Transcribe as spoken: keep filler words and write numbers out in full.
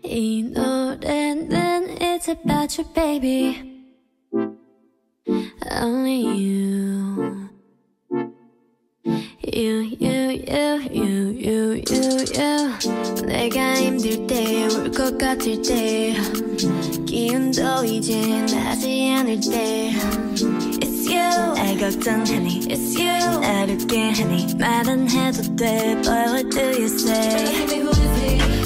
이 노래는 It's about you baby Only you You, you, you, you, you, you, you 내가 힘들 때 울 것 같을 때 기운도 이제 나지 않을 때 It's you 날 걱정하니 It's you 나를 깨하니 말은 해도 돼 But what do you say? Tell me who is he?